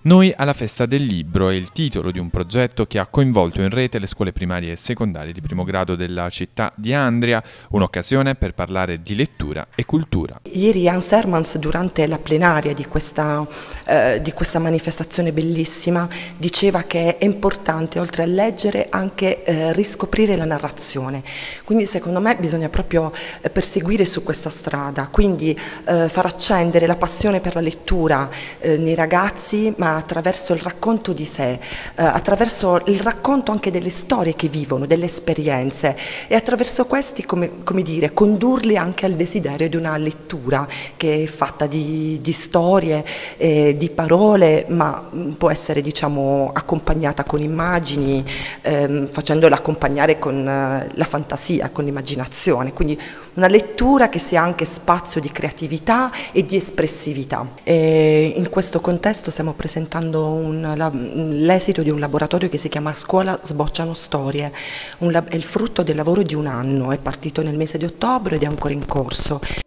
Noi alla Festa del Libro è il titolo di un progetto che ha coinvolto in rete le scuole primarie e secondarie di primo grado della città di Andria, un'occasione per parlare di lettura e cultura. Ieri Jan Hermans, durante la plenaria di questa manifestazione bellissima, diceva che è importante, oltre a leggere, anche riscoprire la narrazione. Quindi secondo me bisogna proprio perseguire su questa strada, quindi far accendere la passione per la lettura nei ragazzi, ma attraverso il racconto di sé, attraverso il racconto anche delle storie che vivono, delle esperienze, e attraverso questi, come dire, condurli anche al desiderio di una lettura che è fatta di storie, di parole, ma può essere, diciamo, accompagnata con immagini, facendola accompagnare con la fantasia, con l'immaginazione, quindi una lettura che sia anche spazio di creatività e di espressività. E in questo contesto stiamo presentando l'esito di un laboratorio che si chiama Scuola Sbocciano Storie, è il frutto del lavoro di un anno, è partito nel mese di ottobre ed è ancora in corso.